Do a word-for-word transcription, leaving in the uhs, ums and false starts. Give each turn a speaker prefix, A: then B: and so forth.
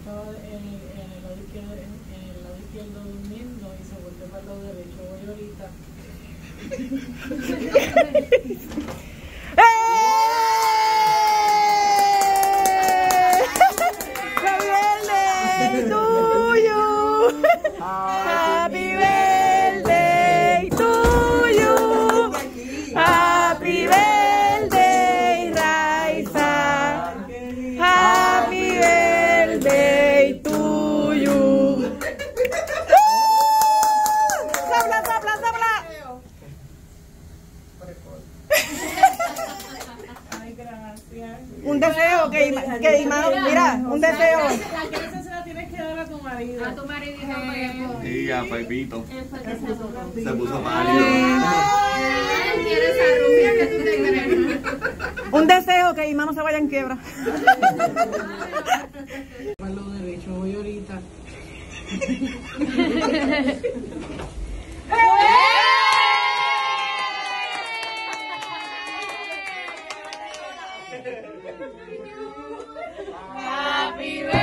A: estaba en, en el lado izquierdo, en, en el lado izquierdo durmiendo y se volvió para el lado derecho. Voy ahorita.
B: Happy birthday to you. Happy birthday, Raiza. Happy birthday to you. ¡Sabla, sabla, sabla!
A: Ay, gracias.
B: Un deseo que, que Imano, mira, un deseo.
A: La clase se la tienes que dar a tu marido.
C: A tu marido y a
D: Sí, a Pepito.
C: Él fue el que se puso.
D: Se puso pálido.
C: Él quiere esa rubia que tú te crees.
B: Un deseo que Imano se vaya en quiebra.
A: Para el lado derecho. Voy ahorita.
C: Happy birthday.